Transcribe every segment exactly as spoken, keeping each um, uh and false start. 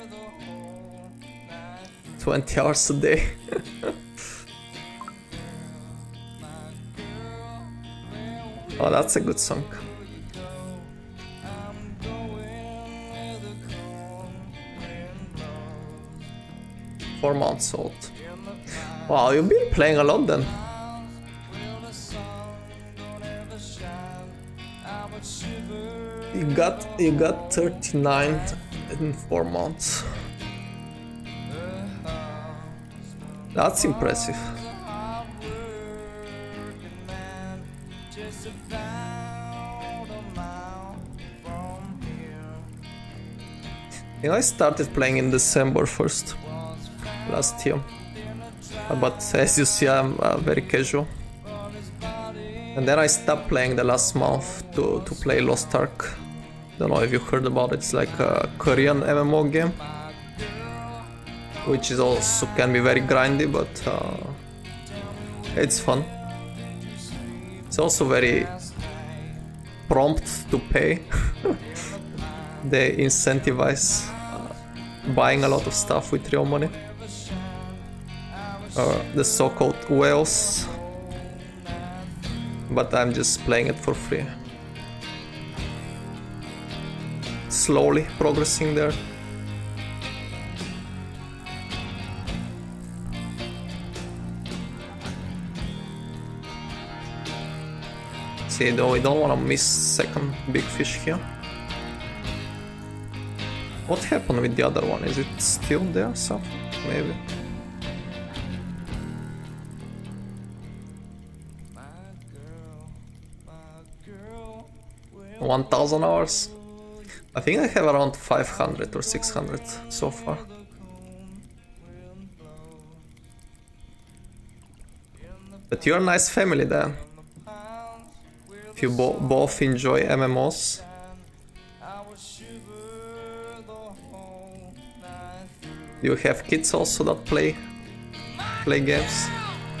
twenty hours a day. Oh, that's a good song. Four months old. Wow, you've been playing a lot then. You got you got thirty-nine in four months. That's impressive. You know, I started playing in December first, last year. But as you see, I'm uh, very casual. And then I stopped playing the last month to, to play Lost Ark. Don't know if you heard about it. It's like a Korean M M O game, which is also can be very grindy, but uh, it's fun. It's also very prompt to pay. They incentivize uh, buying a lot of stuff with real money. Uh, the so-called whales. But I'm just playing it for free. Slowly progressing there. See, though, we don't want to miss second big fish here. What happened with the other one? Is it still there? So maybe. one thousand hours. I think I have around five hundred or six hundred so far. But you're a nice family then. If you bo both enjoy M M Os. You have kids also that play play games.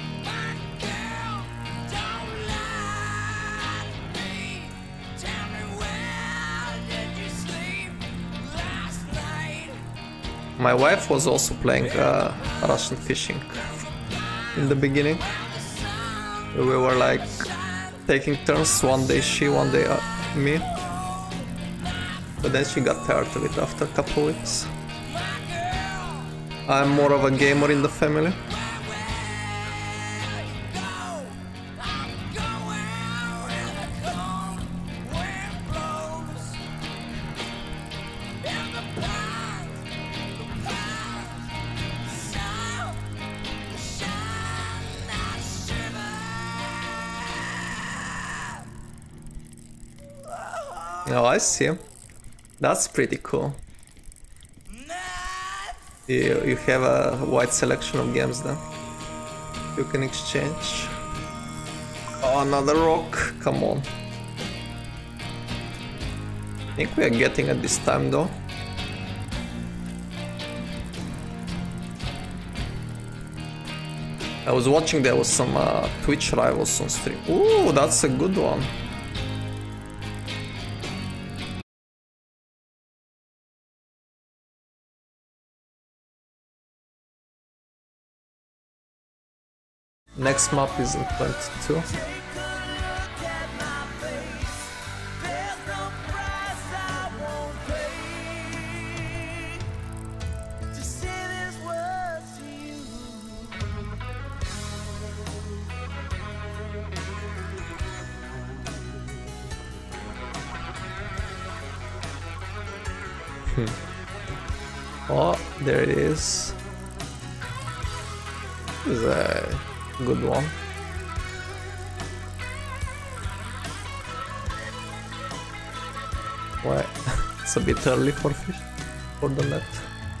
My wife was also playing uh, Russian fishing in the beginning. We were like taking turns, one day she, one day uh, me. But then she got tired of it after a couple weeks. I'm more of a gamer in the family. Oh, I see. That's pretty cool. You, you have a wide selection of games then. You can exchange. Oh, another rock. Come on. I think we are getting it this time though. I was watching, there was some uh, Twitch rivals on stream. Ooh, that's a good one. Next map is in twenty-two. Oh, there it is. This is a good one. Why? It's a bit early for fish, for the net.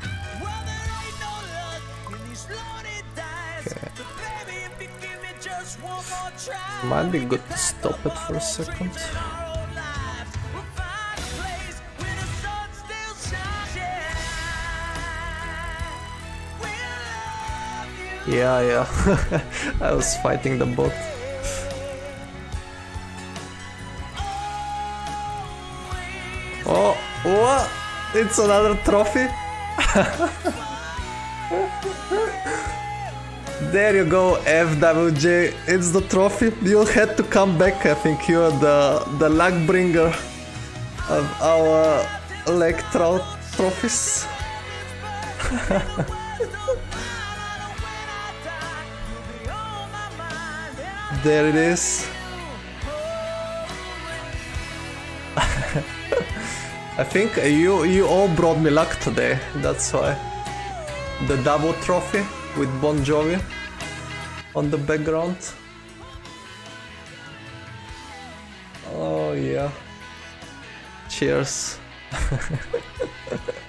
Okay. Might be good to stop it for a second. Yeah, yeah. I was fighting the boat. Oh, what? It's another trophy? There you go, F W J. It's the trophy. You had to come back. I think you're the the luck bringer of our Lake Trout trophies. There it is. I think you you all brought me luck today. That's why. The double trophy with Bon Jovi on the background. Oh yeah. Cheers.